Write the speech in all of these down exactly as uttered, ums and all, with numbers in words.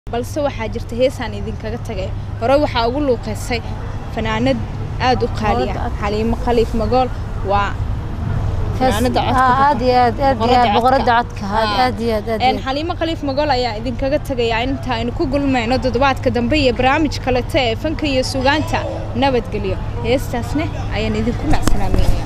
balse waxaa jirta heesaan idinkaga tagay hore waxaa ugu luuqeysay fanaanad aad u qaali ah Xaliimo Khaliif Magool waa fanaanada codka aad iyo aad aad iyo aad boqorada codka aad iyo aad een Xaliimo Khaliif Magool ayaa idinkaga tagay inta aynu ku gulmayno toddobaadka dambe iyo barnaamij kale ee fanka iyo suugaanta nabadgelyo heestaasna ayaan idinku macsalaameynaa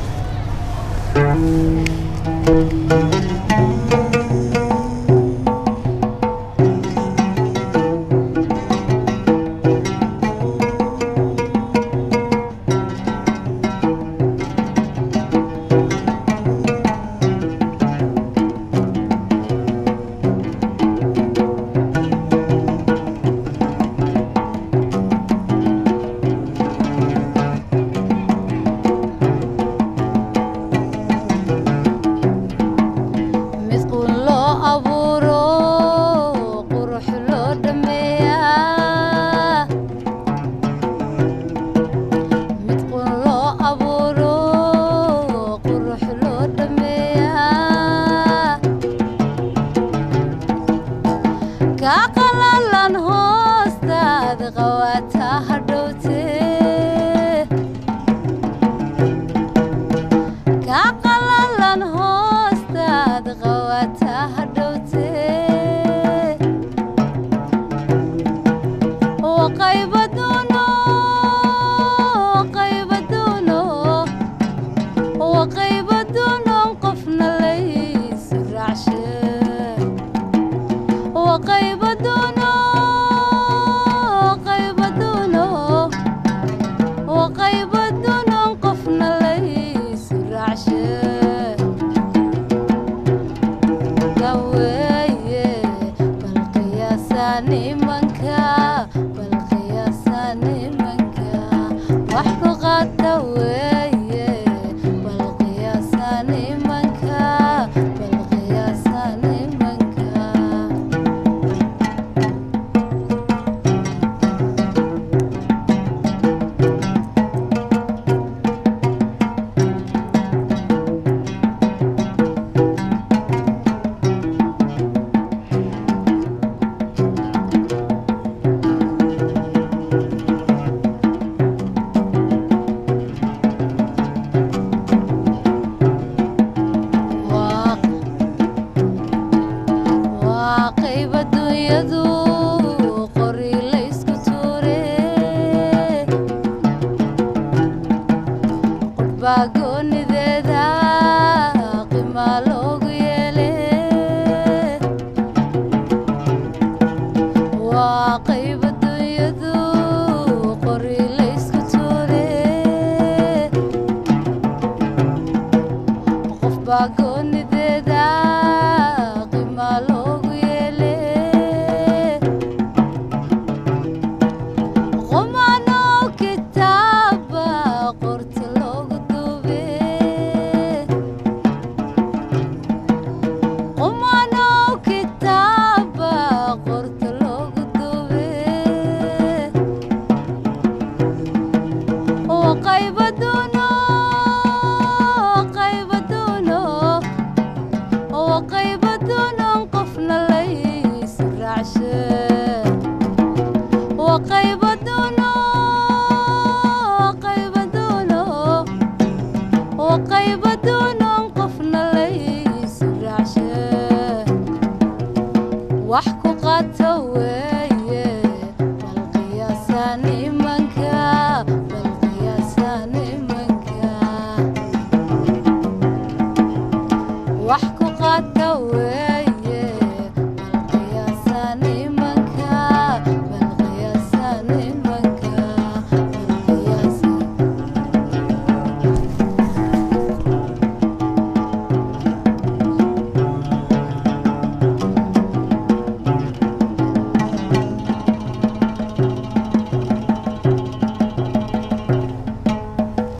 واقيب